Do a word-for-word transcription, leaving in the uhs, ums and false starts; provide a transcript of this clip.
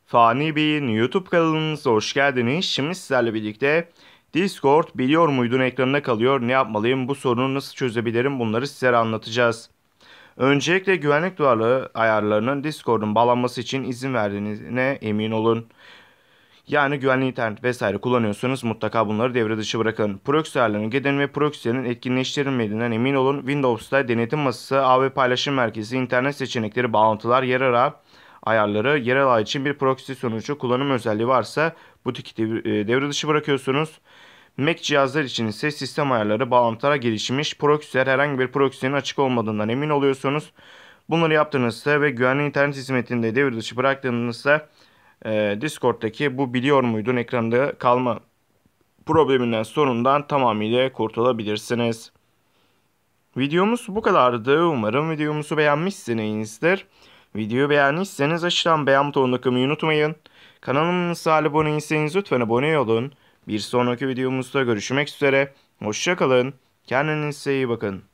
Fani Bey'in YouTube kanalımıza hoş geldiniz. Şimdi sizlerle birlikte Discord biliyor muydun ekranına kalıyor. Ne yapmalıyım? Bu sorunu nasıl çözebilirim? Bunları sizlere anlatacağız. Öncelikle güvenlik duvarı ayarlarının Discord'un bağlanması için izin verdiğine emin olun. Yani güvenli internet vesaire kullanıyorsanız mutlaka bunları devre dışı bırakın. Proxy ayarlarını gidin ve proxy'lerin etkinleştirilmediğinden emin olun. Windows'ta denetim masası, ağ ve paylaşım merkezi, internet seçenekleri, bağlantılar, yer ara ayarları, yerel ağ için bir proxy sonucu kullanım özelliği varsa bu tiki devre, devre dışı bırakıyorsunuz. Mac cihazlar için ise sistem ayarları, bağlantılara gelişmiş proxy'ler herhangi bir proxy'nin açık olmadığından emin oluyorsunuz. Bunları yaptığınızda ve güvenli internet hizmetini de devre dışı bıraktığınızda e, Discord'daki bu biliyor muydun ekranda kalma probleminden sorundan tamamıyla kurtulabilirsiniz. Videomuz bu kadardı. Umarım videomuzu beğenmişsinizdir. Videoyu beğendiyseniz aşağıdan beğen butonuna kılmayı unutmayın. Kanalımıza abone değilseniz lütfen abone olun. Bir sonraki videomuzda görüşmek üzere. Hoşça kalın. Kendinize iyi bakın.